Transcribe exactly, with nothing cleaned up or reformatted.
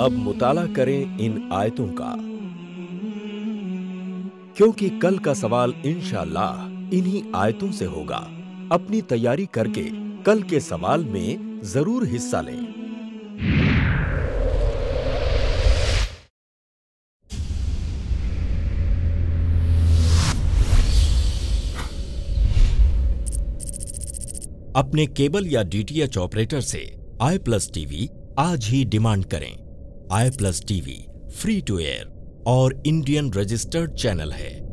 अब मुताला करें इन आयतों का, क्योंकि कल का सवाल इंशाअल्लाह इन्हीं आयतों से होगा। अपनी तैयारी करके कल के सवाल में जरूर हिस्सा लें। अपने केबल या डीटीएच ऑपरेटर से आई प्लस टीवी आज ही डिमांड करें। I plus TV free to air और इंडियन रजिस्टर्ड चैनल है।